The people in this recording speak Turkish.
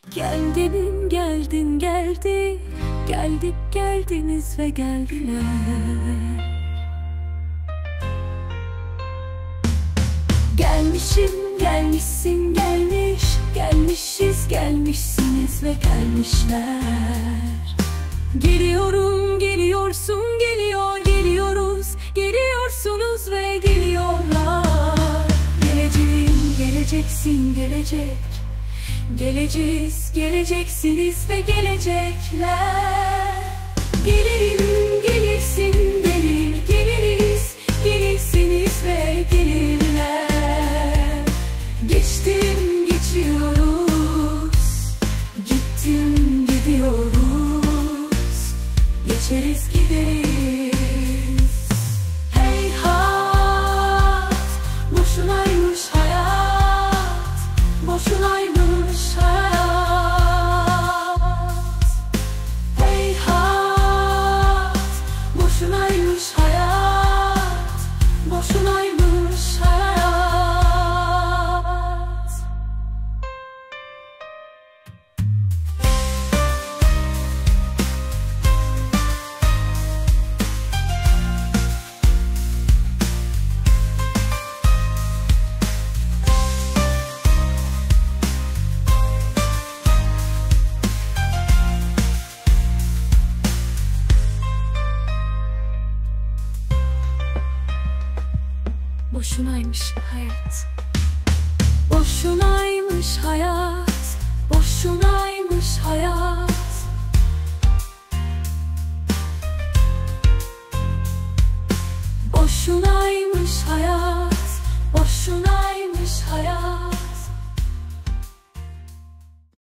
Geldin geldin geldi, geldik geldiniz ve geldiler. Gelmişim gelmişsin gelmiş, gelmişiz gelmişsiniz ve gelmişler. Geliyorum geliyorsun geliyor geliyoruz, geliyorsunuz ve geliyorlar. Geleceğim geleceksin gelecek, geleceğiz geleceksiniz ve gelecekler. Gelirim gelirsin gelir geliriz, gelirsiniz ve gelirler. Geçtim geçiyoruz, gittim gidiyoruz, geçeriz gideriz. Heyhat, boşunaymış hayat, boşunaymış hayat. Heyhat, boşunaymış hayat, boşunaymış hayat. Boşunaymış hayat, boşunaymış hayat.